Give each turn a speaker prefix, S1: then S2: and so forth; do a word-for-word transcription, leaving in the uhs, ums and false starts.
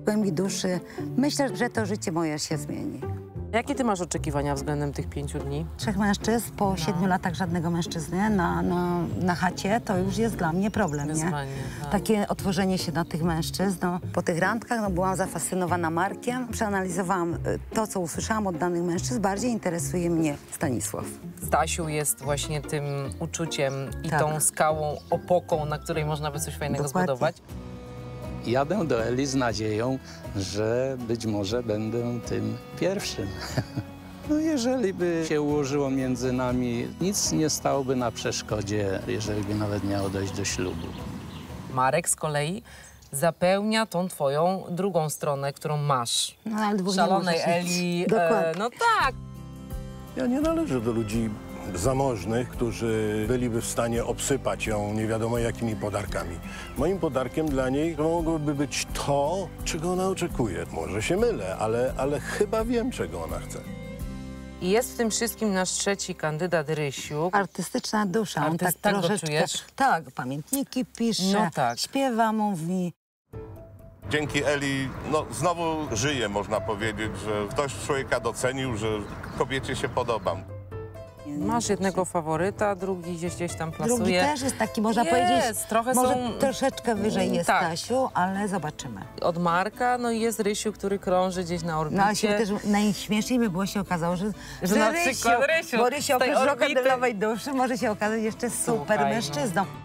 S1: W głębi duszy myślę, że to życie moje się zmieni.
S2: Jakie ty masz oczekiwania względem tych pięciu dni?
S1: Trzech mężczyzn, po
S2: No.
S1: siedmiu latach żadnego mężczyzny na, na, na chacie, to już jest dla mnie problem, nie?
S2: Wyzwanie, tak.
S1: Takie otworzenie się na tych mężczyzn. No, po tych randkach no, byłam zafascynowana Markiem. Przeanalizowałam y, to, co usłyszałam od danych mężczyzn. Bardziej interesuje mnie Stanisław.
S2: Stasiu jest właśnie tym uczuciem i
S1: Tak.
S2: tą skałą, opoką, na której można by coś fajnego
S1: Dokładnie.
S2: zbudować.
S3: Jadę do Eli z nadzieją, że być może będę tym pierwszym. No jeżeli by się ułożyło między nami, nic nie stałoby na przeszkodzie, jeżeli by nawet miało dojść do ślubu.
S2: Marek z kolei zapełnia tą twoją drugą stronę, którą masz.
S1: No, ale dwóch nie
S2: Szalonej
S1: może się-
S2: Eli.
S1: Dokładnie.
S2: E, no tak.
S4: Ja nie należę do ludzi zamożnych, którzy byliby w stanie obsypać ją nie wiadomo jakimi podarkami. Moim podarkiem dla niej mogłoby być to, czego ona oczekuje. Może się mylę, ale, ale chyba wiem, czego ona chce.
S2: I jest w tym wszystkim nasz trzeci kandydat, Rysiu.
S1: Artystyczna dusza. On
S2: Artyst-
S1: tak
S2: tak go
S1: troszeczkę...
S2: czujesz?
S1: Tak, pamiętniki pisze,
S2: No tak.
S1: śpiewa, mówi.
S5: Dzięki Eli, no znowu żyje, można powiedzieć, że ktoś człowieka docenił, że kobiecie się podobam.
S2: Masz jednego faworyta, drugi gdzieś, gdzieś tam plasuje.
S1: Drugi też jest taki, można
S2: Jest,
S1: powiedzieć,
S2: trochę
S1: może
S2: są-
S1: troszeczkę wyżej jest
S2: Tak.
S1: Stasiu, ale zobaczymy.
S2: Od Marka, no i jest Rysiu, który krąży gdzieś na orbicie.
S1: No ale się też najśmieszniej by było się okazało, że,
S2: Że na przykład Rysiu
S1: bo Rysiu
S2: z tej
S1: oprócz
S2: orbity-
S1: rockenrollowej duszy może się okazać jeszcze super
S2: Słuchaj, no.
S1: mężczyzną.